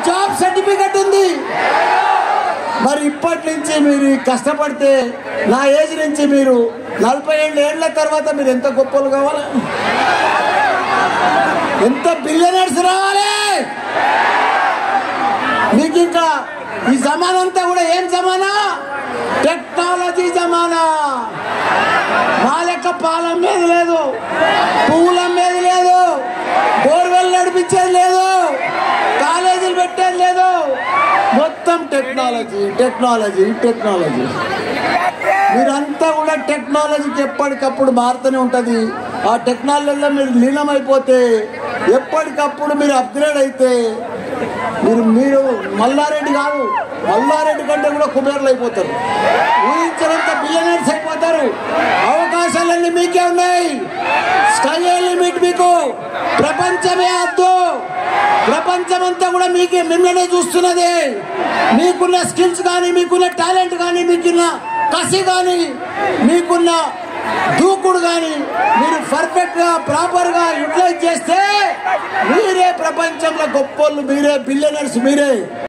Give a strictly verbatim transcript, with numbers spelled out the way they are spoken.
Job certificate ఉంది. మరి ఇప్పటి నుంచి మీరు కష్టపడితే నా ఏజ్ నుంచి మీరు నలభై ఏళ్ళు ఏళ్ల తర్వాత మీరు ఎంత గొప్పలు కావాలి, ఎంత బిలియనర్స్ రావాలి మీకు. ఇంకా ఈ జమానా అంతా కూడా ఏం జమానా? టెక్నాలజీ జమానా. మా లెక్క పాలం మీద లేదు, పువ్వుల మీద లేదు, బోర్వెల్ నడిపించేది లేదు, కాలేజీలు పెట్టేది లేదు. మొత్తం టెక్నాలజీ టెక్నాలజీ టెక్నాలజీ. మీరంతా కూడా టెక్నాలజీకి ఎప్పటికప్పుడు మారుతూనే ఉంటుంది. ఆ టెక్నాలజీలో మీరు లీనమైపోతే, ఎప్పటికప్పుడు మీరు అప్గ్రేడ్ అయితే మీరు మీరు మల్లారెడ్డి కాదు, మల్లారెడ్డి కంటే కూడా కుబేర్లు అయిపోతారు, ఊహించినంత బిలియనర్స్ అయిపోతారు. అవకాశాలన్నీ మీకే ఉన్నాయి. స్కై లిమిట్ మీకు. ప్రపంచమే అద్దు. ప్రపంచమంతా కూడా మీకే మిమ్మల్నే చూస్తున్నది. మీకున్న స్కిల్స్ కానీ, మీకున్న టాలెంట్ కానీ, మీకున్న కసి కానీ, మీకున్న దూకుడు కానీ మీరు పర్ఫెక్ట్ గా ప్రాపర్ గా యూటిలైజ్ చేస్తే మీరే ప్రపంచంలో గొప్పోళ్ళు, మీరే బిలియనర్స్, మీరే.